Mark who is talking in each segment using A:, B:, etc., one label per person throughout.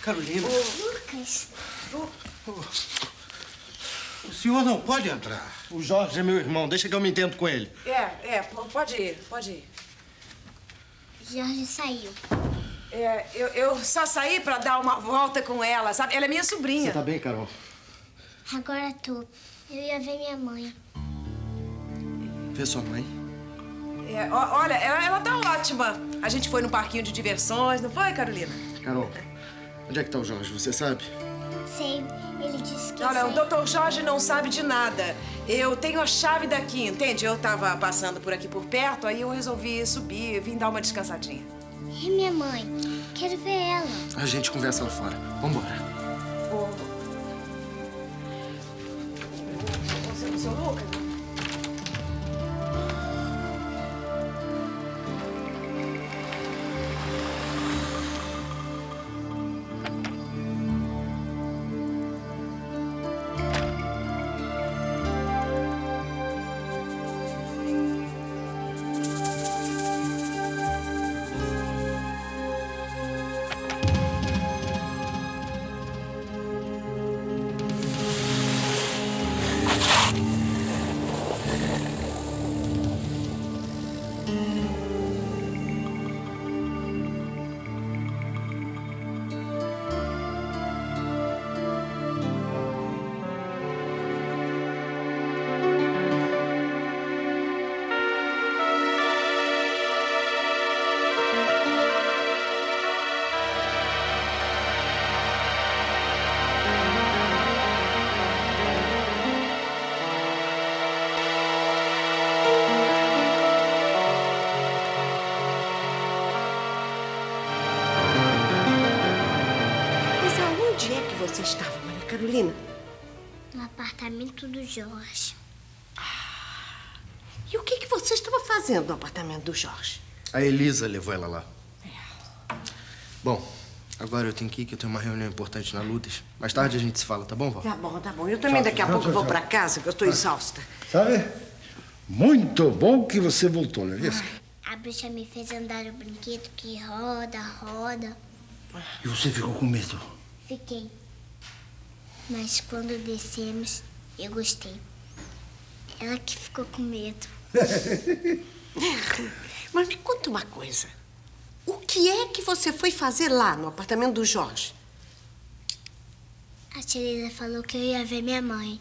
A: Carolina.
B: Ô, Lucas.
A: O senhor não pode entrar. O Jorge é meu irmão. Deixa que eu me entendo com ele.
C: Pode ir, pode ir.
B: Jorge saiu.
C: Eu só saí pra dar uma volta com ela, sabe? Ela é minha sobrinha.
A: Você tá bem, Carol?
B: Agora tô. Eu ia ver minha mãe.
A: Vê sua mãe?
C: Olha, ela tá ótima. A gente foi num parquinho de diversões, não foi, Carolina?
A: Carol, onde é que tá o Jorge? Você sabe?
B: Sei. Ele disse que
C: Olha, o Dr. Jorge não sabe de nada. Eu tenho a chave daqui, entende? Eu tava passando por aqui por perto, aí eu resolvi subir, vim dar uma descansadinha.
B: E minha mãe? Quero ver ela.
A: A gente conversa lá fora. Vambora.
C: Seu Lucas? Você estava, Maria Carolina?
B: No apartamento do Jorge.
C: E o que você estava fazendo no apartamento do Jorge?
A: A Elisa levou ela lá. Bom, agora eu tenho que ir, que eu tenho uma reunião importante na Lourdes. Mais tarde a gente se fala, tá bom, vó?
C: Tá bom. Eu também daqui a pouco vou pra casa, que eu estou exausta.
D: Sabe? Muito bom que você voltou, não é isso?
B: A bruxa me fez andar o brinquedo que roda, roda.
D: E você ficou com medo?
B: Fiquei. Mas quando descemos, eu gostei. Ela que ficou com medo.
C: Mas me conta uma coisa. O que é que você foi fazer lá no apartamento do Jorge?
B: A tia Lisa falou que eu ia ver minha mãe.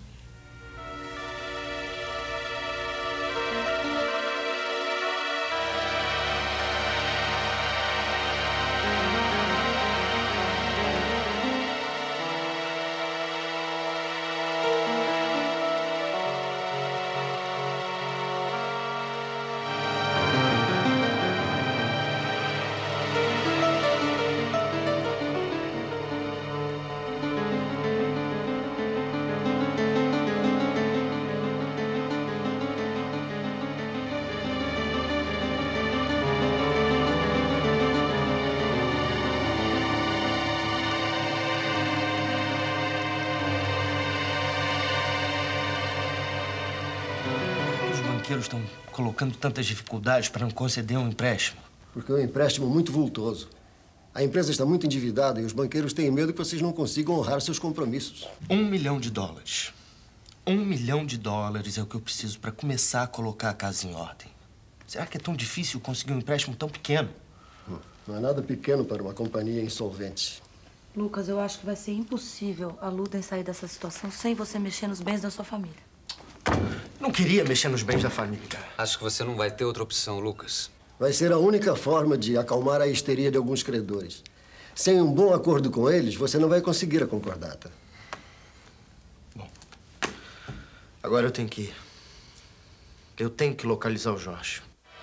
A: Estão colocando tantas dificuldades para não conceder um empréstimo?
E: Porque é um empréstimo muito vultoso. A empresa está muito endividada e os banqueiros têm medo que vocês não consigam honrar seus compromissos.
A: $1 milhão. $1 milhão é o que eu preciso para começar a colocar a casa em ordem. Será que é tão difícil conseguir um empréstimo tão pequeno?
E: Não é nada pequeno para uma companhia insolvente.
F: Lucas, eu acho que vai ser impossível a Lourdes sair dessa situação sem você mexer nos bens da sua família.
A: Não queria mexer nos bens da família.
G: Acho que você não vai ter outra opção, Lucas.
E: Vai ser a única forma de acalmar a histeria de alguns credores. Sem um bom acordo com eles, você não vai conseguir a concordata.
A: Bom, agora eu tenho que ir. Eu tenho que localizar o Jorge.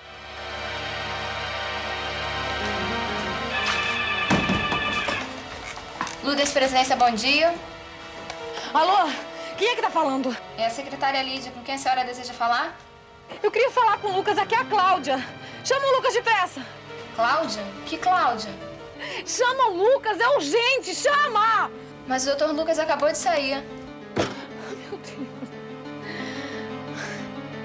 H: Lourdes Presidência, bom dia.
F: Alô? Quem é que tá falando?
H: É a secretária Lídia. Com quem a senhora deseja falar?
F: Eu queria falar com o Lucas. Aqui é a Cláudia. Chama o Lucas depressa.
H: Cláudia? Que Cláudia?
F: Chama o Lucas, é urgente, chama!
H: Mas o Dr. Lucas acabou de sair.
F: Meu Deus.